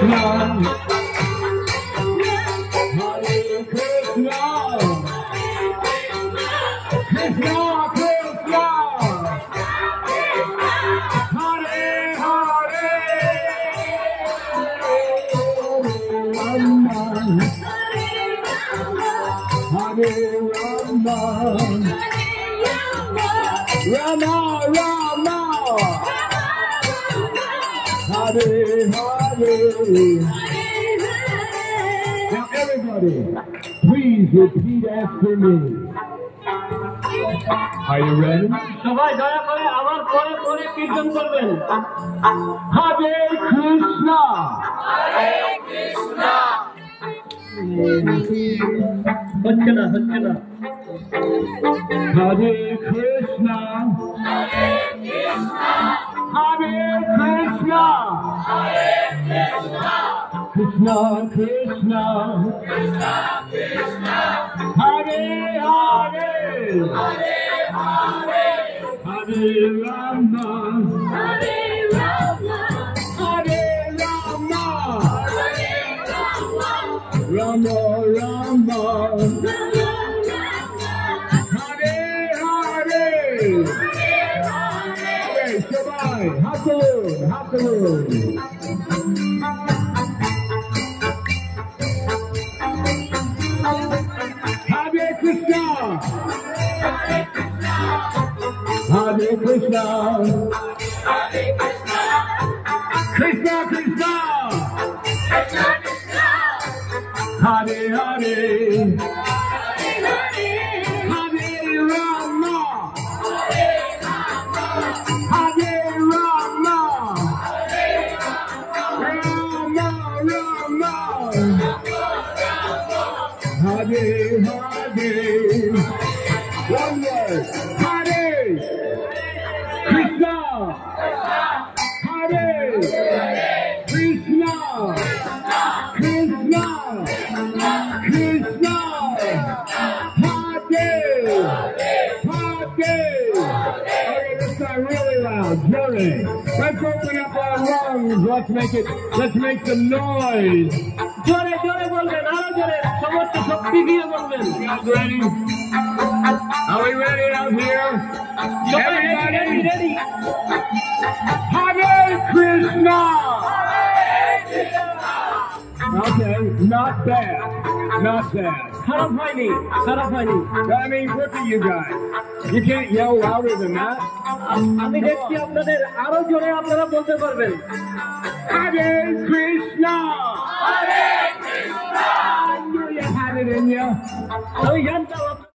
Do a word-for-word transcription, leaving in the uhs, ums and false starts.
Rama, Rama, Hare, Hare. Now everybody, please repeat after me. Are you ready? সবাই দয়া করে আমার পরে পরে কীর্তন করবেন। Hare Krishna, হরে কৃষ্ণ। হচ্ছে না হচ্ছে না। Hare Krishna, Hare Krishna, Hare Krishna, Hare Krishna, Krishna Krishna, Krishna Krishna, Hare Hare, Hare Hare, Hare Rama, Hare Rama, Hare Rama, Hare Rama, Rama Rama, Rama Hare Hare. Okay, Shabai, Hakulun, Hakulun. Hare Krishna, Hare Krishna, Hare Krishna, Krishna Krishna, Krishna Krishna, Hare Hare, Hare Hare, Hare Rama, Hare Rama, Hare Rama, Hare Rama, Rama Rama, Hare Hare. One word, Hare Krishna, Hare Krishna, Krishna Krishna, Hare Hare. Okay, this time really loud, Hare. Let's open up our lungs. Let's make it. Let's make some noise. জোরে জোরে বলবেন, আরো জোরে, সমস্ত শক্তি দিয়ে বলবেন। You guys ready? Are we ready out here? Everybody, ready? Hare Krishna. Okay, not bad, not bad. খারাপ হয়নি, খারাপ হয়নি। I mean, look at you guys. You can't yell louder than that. আমি দেখছি আপনাদের আরো জোরে আপনারা বলতে পারবেন। Hare Krishna. Hare Krishna, I knew you had it in you. আমি জানতাম